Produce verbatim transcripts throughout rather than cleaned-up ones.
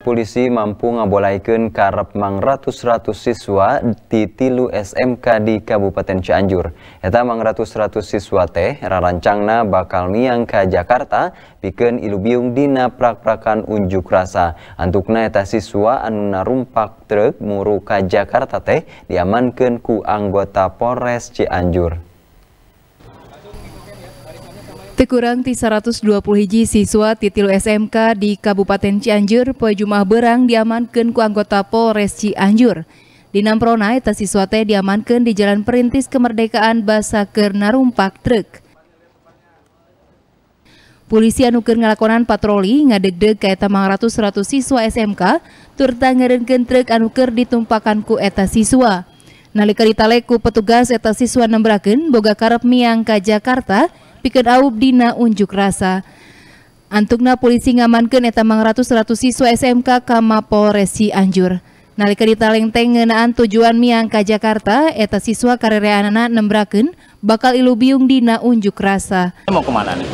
Polisi mampu ngabolaikeun karep mang ratus-ratus siswa di tilu S M K di Kabupaten Cianjur. Eta mang ratus-ratus siswa teh rarancangna bakal miang ka Jakarta pikeun ilubiung dina prak-prakan unjuk rasa. Antukna eta siswa anu narumpak truk muru ka Jakarta teh diamankeun ku anggota Polres Cianjur. Kurang ti seratus dua puluh hiji siswa ti tilu S M K di Kabupaten Cianjur poe Jumat beurang diamankeun ku anggota Polres Cianjur. Dina prona eta siswa teh diamankeun di Jalan Perintis Kemerdekaan basa keur narumpak truk. Polisi anu keur ngalakonan patroli ngadegdeg ka eta mang ratus-ratus siswa S M K turta ngareunkeun truk anu keur ditumpakan ku eta siswa. Nalika ditalek ku petugas eta siswa nembrakeun boga karep miang ka Jakarta pikeun aub dina unjuk rasa. Antukna polisi ngamankeun eta mang ratus-ratus siswa S M K ka Mapolres Cianjur. Nalika ditalengteng ngeunaan tujuan miang ka Jakarta, eta siswa karereanana nembrakeun bakal ilubiung dina unjuk rasa. Mau kemana nih?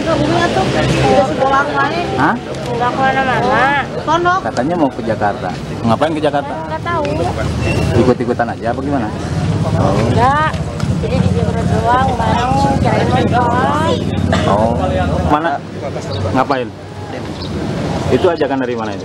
Hah? Enggak kemana-mana. Pondok. Katanya mau ke Jakarta. Ngapain ke Jakarta? Enggak tahu. Ikut-ikutan aja apa gimana? Oh. Enggak. Jadi di Jakarta doang, mau cari doang. Oh, mana? Ngapain? Itu ajakan dari mana itu?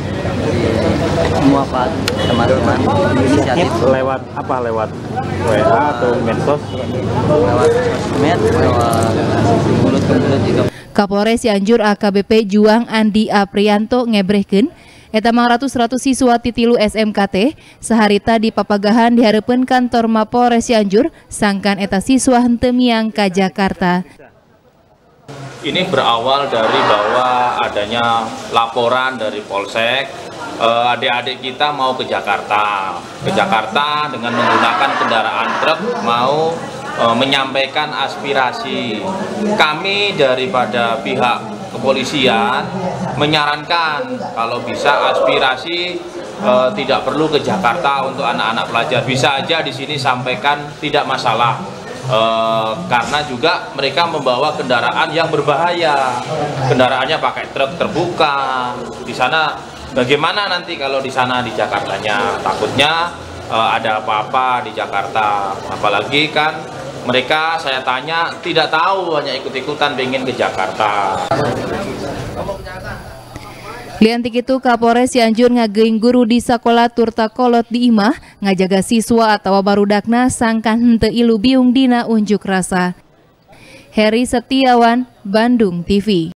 Semua Pak, teman-teman inisiatif. Lewat apa? Lewat W A atau medsos? Lewat med, lewat mulut ke mulut juga. Kapolres Cianjur A K B P Juang Andi Aprianto ngebrehkeun eta mang ratus-ratus siswa ti tilu S M K T saharita di papagahan dihareupeun kantor Mapolres Cianjur sangkan eta siswa henteu miang ka Jakarta. Ini berawal dari bahwa adanya laporan dari Polsek, adik-adik kita mau ke Jakarta, ke Jakarta dengan menggunakan kendaraan truk mau e, menyampaikan aspirasi. Kami daripada pihak kepolisian menyarankan kalau bisa aspirasi e, tidak perlu ke Jakarta untuk anak-anak pelajar, bisa aja di sini sampaikan tidak masalah. E, karena juga mereka membawa kendaraan yang berbahaya, kendaraannya pakai truk terbuka. Di sana bagaimana nanti kalau di sana di Jakartanya? Takutnya e, ada apa-apa di Jakarta. Apalagi kan mereka saya tanya tidak tahu, hanya ikut-ikutan pengen ke Jakarta. Liantik itu Kapolres Cianjur ngageuing guru di sakola turta kolot di imah ngajaga siswa atawa barudakna sangkan henteu ilubiung dina unjuk rasa. Heri Setiawan, Bandung T V.